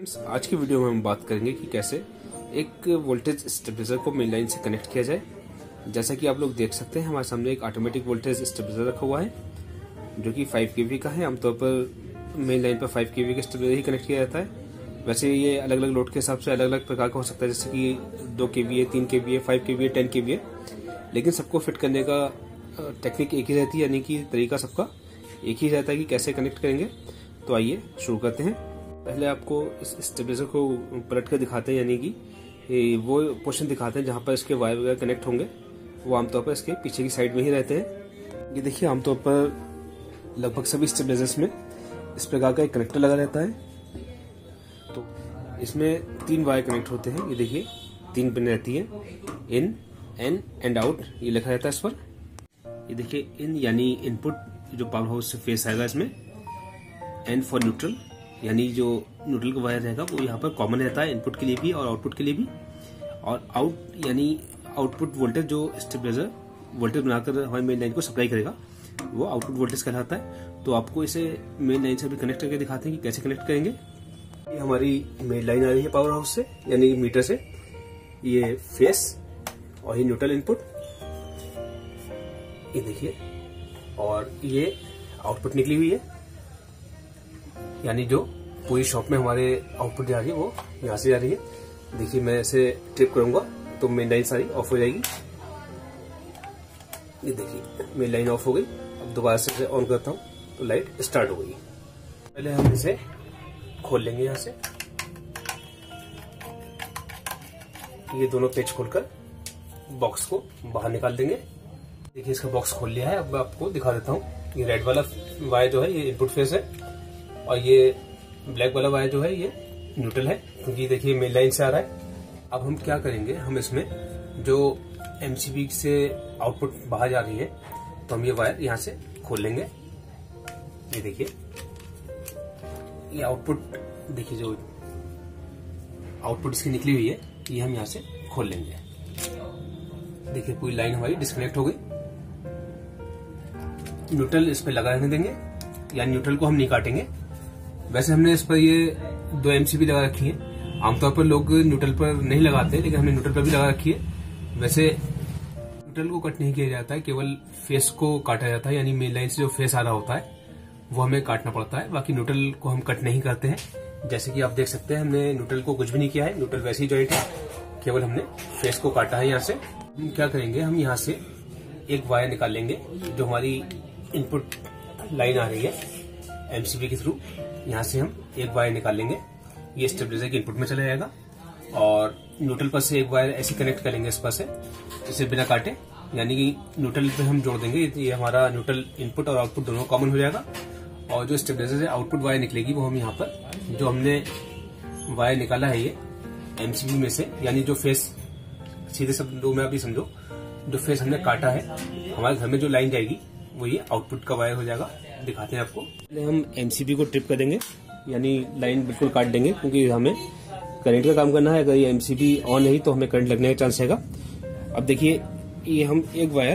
आज की वीडियो में हम बात करेंगे कि कैसे एक वोल्टेज स्टेबलाइजर को मेन लाइन से कनेक्ट किया जाए। जैसा कि आप लोग देख सकते हैं, हमारे सामने एक ऑटोमेटिक वोल्टेज स्टेबलाइजर रखा हुआ है जो कि 5 kV का है। आमतौर पर मेन लाइन पर 5 kV का स्टेबलाइजर ही कनेक्ट किया जाता है। वैसे ये अलग अलग लोड के हिसाब से अलग अलग प्रकार का हो सकता है, जैसे कि 2 kV है, 3 kV है, 5 kV है, 10 kV है, लेकिन सबको फिट करने का टेक्निक एक ही रहती है, यानी कि तरीका सबका एक ही रहता है कि कैसे कनेक्ट करेंगे। तो आइए शुरू करते हैं। पहले आपको इस स्टेबलाइजर को पलट कर दिखाते हैं, यानी कि वो पोर्शन दिखाते हैं जहां पर इसके वायर वगैरह कनेक्ट होंगे। वो आमतौर पर इसके पीछे की साइड में ही रहते हैं। ये देखिए, आमतौर पर लगभग सभी स्टेबलाइजर्स में इस प्रकार का एक कनेक्टर लगा रहता है। तो इसमें 3 वायर कनेक्ट होते हैं। ये देखिए 3 पिन रहती है, इन, एन एंड आउट, ये लिखा रहता है इस पर। ये देखिए इन यानी इनपुट, जो पावर हाउस से फेस आएगा इसमें। एन फॉर न्यूट्रल, यानी जो न्यूट्रल का वायर रहेगा वो यहाँ पर कॉमन रहता है इनपुट के लिए भी और आउटपुट के लिए भी। और आउट यानी आउटपुट वोल्टेज, जो स्टेबलाइजर वोल्टेज बनाकर हमारी मेन लाइन को सप्लाई करेगा, वो आउटपुट वोल्टेज कहलाता है। तो आपको इसे मेन लाइन से भी कनेक्ट करके दिखाते हैं कि कैसे कनेक्ट करेंगे। ये हमारी मेन लाइन आ रही है पावर हाउस से, यानी मीटर से। ये फेस और ये न्यूट्रल इनपुट, ये देखिए, और ये आउटपुट निकली हुई है, यानी जो पूरी शॉप में हमारे आउटपुट जा रही है वो यहाँ से जा रही है। देखिए मैं इसे ट्रिप करूंगा तो मेन लाइन सारी ऑफ हो जाएगी। ये देखिए मेन लाइन ऑफ हो गई। अब दोबारा से इसे ऑन करता हूँ तो लाइट स्टार्ट हो गई। पहले हम इसे खोल लेंगे यहाँ से। ये दोनों पेज खोलकर बॉक्स को बाहर निकाल देंगे। देखिए इसका बॉक्स खोल लिया है। अब मैं आपको दिखा देता हूँ। ये रेड वाला वायर जो है ये इनपुट फेस है, और ये ब्लैक वाला वायर जो है ये न्यूट्रल है, क्योंकि देखिए मेन लाइन से आ रहा है। अब हम क्या करेंगे, हम इसमें जो एमसीबी से आउटपुट बाहर जा रही है, तो हम ये वायर यहाँ से खोल लेंगे। ये देखिए ये आउटपुट, देखिए जो आउटपुट इसकी निकली हुई है ये हम यहाँ से खोल लेंगे। देखिए पूरी लाइन हमारी डिस्कनेक्ट हो गई। न्यूट्रल इस पर लगा रहने देंगे, या न्यूट्रल को हम नहीं काटेंगे। वैसे हमने इस पर ये 2 एमसीबी लगा रखी है। आमतौर पर लोग न्यूट्रल पर नहीं लगाते, लेकिन हमने न्यूट्रल पर भी लगा रखी है। वैसे न्यूट्रल को कट नहीं किया जाता है, केवल फेस को काटा जाता है, यानी मेन लाइन से जो फेस आ रहा होता है वो हमें काटना पड़ता है। बाकी न्यूट्रल को हम कट नहीं करते हैं। जैसे कि आप देख सकते हैं, हमने न्यूट्रल को कुछ भी नहीं किया है, न्यूट्रल वैसे ही जॉइंट है, केवल हमने फेस को काटा है यहाँ से। हम क्या करेंगे, हम यहाँ से एक वायर निकाल लेंगे, जो हमारी इनपुट लाइन आ रही है एमसीबी के थ्रू। यहाँ से हम एक वायर निकाल लेंगे, ये स्टेबलाइजर के इनपुट में चला जाएगा, और न्यूट्रल पर से एक वायर ऐसे कनेक्ट करेंगे इस पर से, इसे बिना काटे, यानी कि न्यूट्रल पे हम जोड़ देंगे। ये हमारा न्यूट्रल इनपुट और आउटपुट दोनों कॉमन हो जाएगा। और जो स्टेबलाइजर से आउटपुट वायर निकलेगी वो हम यहाँ पर जो हमने वायर निकाला है ये एमसीबी में से, यानी जो फेस, सीधे शब्दों में आप ही समझो, जो फेस हमने काटा है, हमारे घर में जो लाइन जाएगी वो ये आउटपुट का वायर हो जाएगा। दिखाते हैं आपको। पहले हम एमसीबी को ट्रिप कर देंगे, यानी लाइन बिल्कुल काट देंगे, क्योंकि हमें करंट का काम करना है। अगर ये एमसीबी ऑन नहीं तो हमें करंट लगने का चांस रहेगा। अब देखिए ये हम एक वायर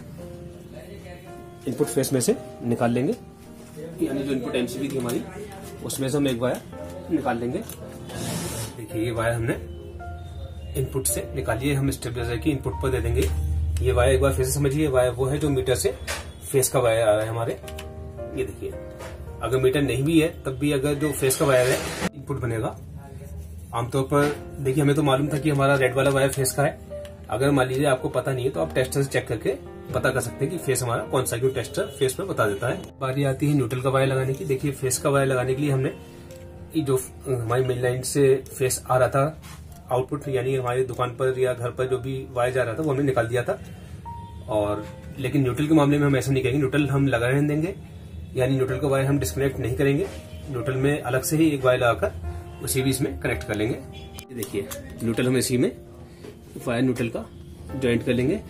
इनपुट फेस में से निकाल लेंगे, यानी जो इनपुट एमसीबी थी हमारी उसमें से हम एक वायर निकाल लेंगे। देखिए ये वायर हमने इनपुट से निकालिए, हम स्टेबलाइजर की इनपुट पर दे देंगे। ये वायर एक बार फिर से समझिए, वायर वो है जो मीटर से फेस का वायर आ रहा है हमारे। ये देखिए, अगर मीटर नहीं भी है तब भी अगर जो फेस का वायर है इनपुट बनेगा। आमतौर पर देखिए हमें तो मालूम था कि हमारा रेड वाला वायर फेस का है। अगर मान लीजिए आपको पता नहीं है तो आप टेस्टर से चेक करके पता कर सकते हैं कि फेस हमारा कौन सा, क्यों टेस्टर फेस पर बता देता है। बारी आती है न्यूट्रल का वायर लगाने की। देखिए फेस का वायर लगाने के लिए हमने जो हमारी मेन लाइन से फेस आ रहा था आउटपुट, यानी हमारी दुकान पर या घर पर जो भी वायर जा रहा था वो हमने निकाल दिया था। और लेकिन न्यूट्रल के मामले में हम ऐसा नहीं करेंगे, न्यूट्रल हम लगा रहने देंगे, यानी न्यूट्रल का वायर हम डिस्कनेक्ट नहीं करेंगे। न्यूट्रल में अलग से ही एक वायर लगाकर उसी भी इसमें कनेक्ट कर लेंगे। ये देखिए न्यूट्रल हम इसी में वायर न्यूट्रल का ज्वाइंट कर लेंगे।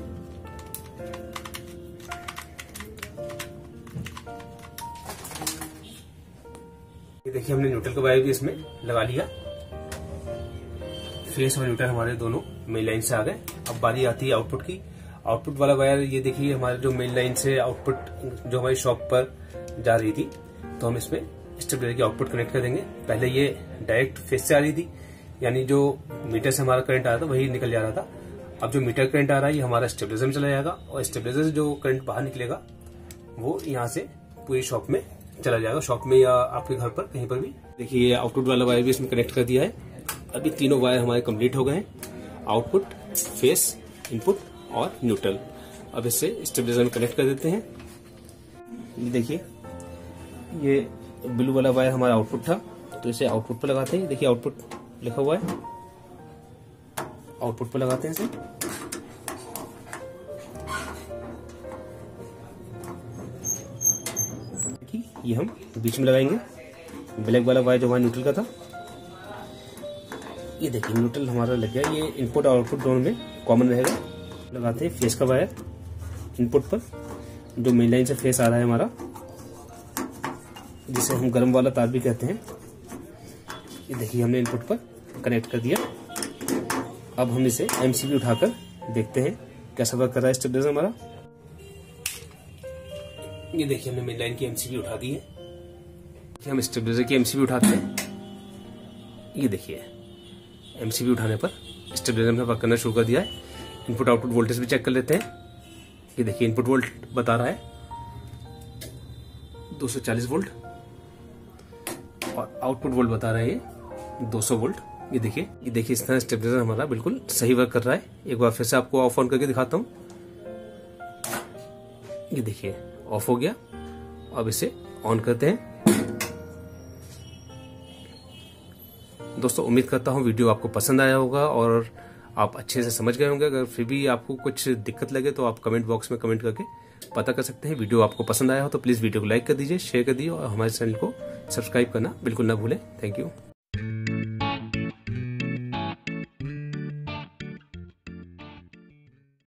ये देखिए हमने न्यूट्रल का वायर भी इसमें लगा लिया। फेस और न्यूट्रल हमारे दोनों मेन लाइन से आ गए। अब बारी आती है आउटपुट की। आउटपुट वाला वायर, ये देखिए हमारे जो मेन लाइन से आउटपुट जो हमारी शॉप पर जा रही थी, तो हम इसमें स्टेबलाइजर की आउटपुट कनेक्ट कर देंगे। पहले ये डायरेक्ट फेस से आ रही थी, यानी जो मीटर से हमारा करंट आ रहा था वही निकल जा रहा था। अब जो मीटर करंट आ रहा है ये हमारा स्टेबलाइजर में चला जाएगा और स्टेबलाइजर से जो करंट बाहर निकलेगा वो यहाँ से पूरी शॉप में चला जाएगा, शॉप में या आपके घर पर कहीं पर भी। देखिए ये आउटपुट वाला वायर भी इसमें कनेक्ट कर दिया है। अभी तीनों वायर हमारे कंप्लीट हो गए हैं, आउटपुट, फेस, इनपुट और न्यूट्रल। अब इससे स्टेबलाइजर में कनेक्ट कर देते हैं। ये देखिए ये ब्लू वाला वायर हमारा आउटपुट था, तो इसे आउटपुट पर लगाते हैं। देखिए आउटपुट लिखा हुआ है, आउटपुट पर लगाते हैं इसे। ये हम बीच में लगाएंगे। ब्लैक वाला वायर जो हमारा न्यूट्रल का था, ये देखिए न्यूट्रल हमारा लग गया। ये इनपुट और आउटपुट दोनों में कॉमन रहेगा। लगाते हैं फेस का वायर इनपुट पर, जो मेन लाइन से फेस आ रहा है हमारा, जिसे हम गर्म वाला तार भी कहते हैं। ये देखिए हमने इनपुट पर कनेक्ट कर दिया। अब हम इसे एमसीबी उठाकर देखते हैं कैसा वर्क कर रहा है स्टेबलाइजर हमारा। ये देखिए हमने मेन लाइन की एमसीबी उठा दी है। हम स्टेबलाइजर की एमसीबी उठाते हैं। ये देखिए एमसीबी उठाने पर स्टेबलाइजर ने वर्क करना शुरू कर दिया है। इनपुट आउटपुट वोल्टेज भी चेक कर लेते हैं। ये देखिए इनपुट वोल्ट बता रहा है 240 वोल्ट और आउटपुट वोल्ट बता रहा है ये 200 वोल्ट। ये देखिए इस तरह स्टेबलाइजर हमारा बिल्कुल सही वर्क कर रहा है। एक बार फिर से आपको ऑफ ऑन करके दिखाता हूँ। ये देखिए ऑफ हो गया। अब इसे ऑन करते हैं। दोस्तों उम्मीद करता हूँ वीडियो आपको पसंद आया होगा और आप अच्छे से समझ गए होंगे। अगर फिर भी आपको कुछ दिक्कत लगे तो आप कमेंट बॉक्स में कमेंट करके पता कर सकते हैं। वीडियो आपको पसंद आया हो तो प्लीज वीडियो को लाइक कर दीजिए, शेयर कर दीजिए और हमारे चैनल को सब्सक्राइब करना बिल्कुल ना भूलें। Thank you.